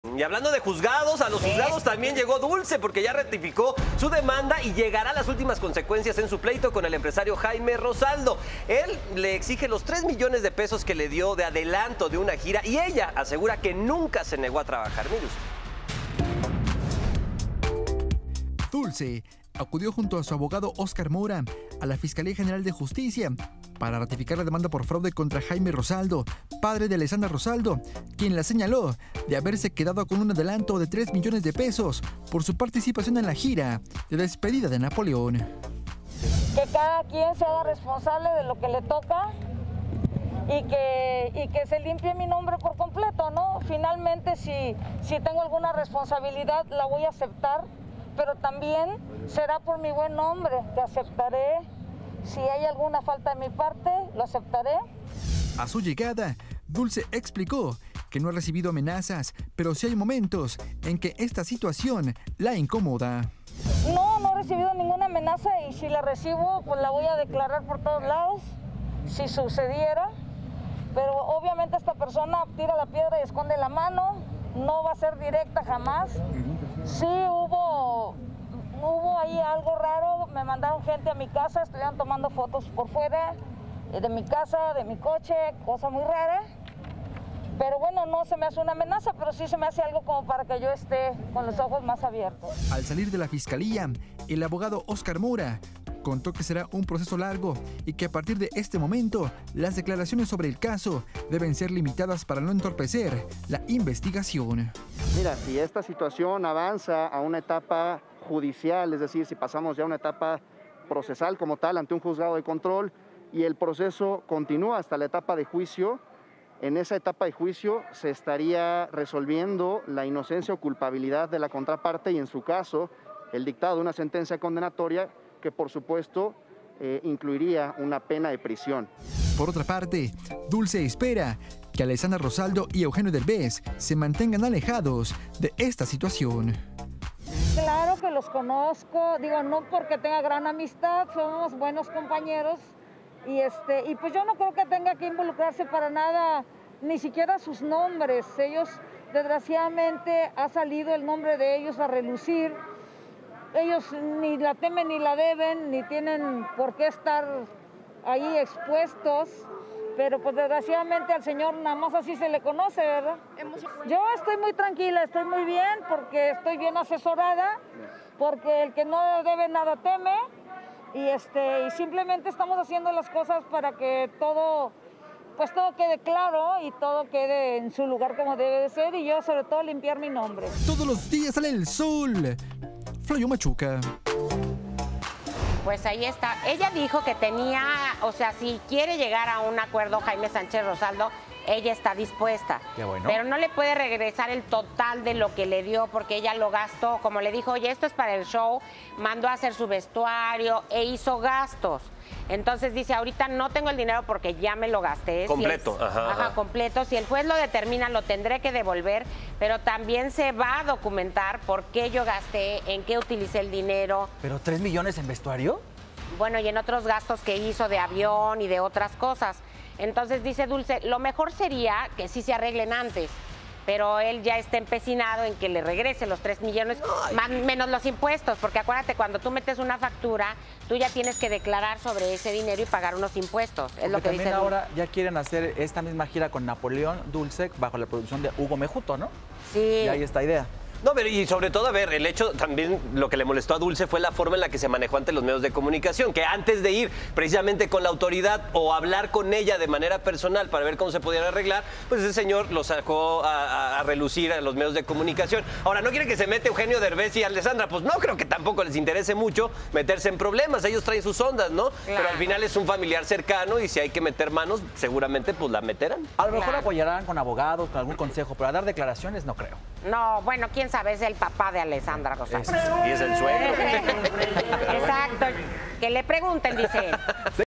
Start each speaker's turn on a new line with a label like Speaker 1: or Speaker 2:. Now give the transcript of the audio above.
Speaker 1: Y hablando de juzgados, a los juzgados también llegó Dulce porque ya rectificó su demanda y llegará a las últimas consecuencias en su pleito con el empresario Jaime Rosaldo. Él le exige los 3 millones de pesos que le dio de adelanto de una gira y ella asegura que nunca se negó a trabajar. Mire usted.
Speaker 2: Dulce acudió junto a su abogado Óscar Mora a la Fiscalía General de Justicia para ratificar la demanda por fraude contra Jaime Rosaldo, padre de Alessandra Rosaldo, quien la señaló de haberse quedado con un adelanto de 3 millones de pesos por su participación en la gira de despedida de Napoleón.
Speaker 3: Que cada quien se haga responsable de lo que le toca y que se limpie mi nombre por completo, ¿no? Finalmente, si tengo alguna responsabilidad, la voy a aceptar, pero también será por mi buen nombre, que aceptaré. Si hay alguna falta de mi parte, lo aceptaré.
Speaker 2: A su llegada, Dulce explicó que no ha recibido amenazas, pero sí hay momentos en que esta situación la incomoda.
Speaker 3: No he recibido ninguna amenaza y si la recibo, pues la voy a declarar por todos lados, si sucediera. Pero obviamente esta persona tira la piedra y esconde la mano, no va a ser directa jamás. Sí hubo ahí algo raro, me mandaron gente a mi casa, estuvieron tomando fotos por fuera de mi casa, de mi coche, cosa muy rara. Pero bueno, no se me hace una amenaza, pero sí se me hace algo como para que yo esté con los ojos más abiertos.
Speaker 2: Al salir de la fiscalía, el abogado Óscar Mora contó que será un proceso largo y que a partir de este momento las declaraciones sobre el caso deben ser limitadas para no entorpecer la investigación.
Speaker 4: Mira, si esta situación avanza a una etapa judicial, es decir, si pasamos ya a una etapa procesal como tal ante un juzgado de control y el proceso continúa hasta la etapa de juicio, en esa etapa de juicio se estaría resolviendo la inocencia o culpabilidad de la contraparte y en su caso el dictado de una sentencia condenatoria que por supuesto incluiría una pena de prisión.
Speaker 2: Por otra parte, Dulce espera que Alessandra Rosaldo y Eugenio Derbez se mantengan alejados de esta situación.
Speaker 3: Claro que los conozco, digo, no porque tenga gran amistad, somos buenos compañeros y pues yo no creo que tenga que involucrarse para nada, ni siquiera sus nombres. Ellos, desgraciadamente, ha salido el nombre de ellos a relucir. Ellos ni la temen ni la deben, ni tienen por qué estar ahí expuestos, pero pues desgraciadamente al señor nada más así se le conoce, ¿verdad? Yo estoy muy tranquila, estoy muy bien porque estoy bien asesorada, porque el que no debe nada teme y simplemente estamos haciendo las cosas para que todo quede claro y todo quede en su lugar como debe de ser y yo sobre todo limpiar mi nombre.
Speaker 2: Todos los días sale el sol. Flavio Machuca.
Speaker 5: Pues ahí está. Ella dijo que tenía, o sea, si quiere llegar a un acuerdo Jaime Sánchez Rosaldo, ella está dispuesta.
Speaker 6: Qué bueno.
Speaker 5: Pero no le puede regresar el total de lo que le dio porque ella lo gastó. Como le dijo, oye, esto es para el show, mandó a hacer su vestuario e hizo gastos. Entonces dice, ahorita no tengo el dinero porque ya me lo gasté.
Speaker 1: Completo.
Speaker 5: Ajá, completo. Si el juez lo determina, lo tendré que devolver, pero también se va a documentar por qué yo gasté, en qué utilicé el dinero.
Speaker 6: ¿Pero 3 millones en vestuario?
Speaker 5: Bueno, y en otros gastos que hizo de avión y de otras cosas. Entonces dice Dulce, lo mejor sería que sí se arreglen antes, pero él ya está empecinado en que le regrese los 3 millones, menos los impuestos, porque acuérdate, cuando tú metes una factura, tú ya tienes que declarar sobre ese dinero y pagar unos impuestos. Es lo que dice
Speaker 6: también
Speaker 5: Dulce.
Speaker 6: ahora ya quieren hacer esta misma gira con Napoleón Dulce bajo la producción de Hugo Mejuto, ¿no?
Speaker 5: Sí.
Speaker 6: Y ahí está idea.
Speaker 1: No, pero y sobre todo, a ver, el hecho también, lo que le molestó a Dulce fue la forma en la que se manejó ante los medios de comunicación, que antes de ir precisamente con la autoridad o hablar con ella de manera personal para ver cómo se podían arreglar, pues ese señor lo sacó a relucir a los medios de comunicación. Ahora, ¿no quiere que se mete Eugenio Derbez y Alessandra? Pues no creo que tampoco les interese mucho meterse en problemas, ellos traen sus ondas, ¿no?
Speaker 5: Claro.
Speaker 1: Pero al final es un familiar cercano y si hay que meter manos, seguramente pues la meterán.
Speaker 6: A lo mejor
Speaker 5: Claro.
Speaker 6: apoyarán con abogados, con algún consejo, pero a dar declaraciones no creo.
Speaker 5: No, bueno, quién sabe, es el papá de Alessandra Rosaldo.
Speaker 1: Y es el suegro.
Speaker 5: Exacto, que le pregunten, dice él.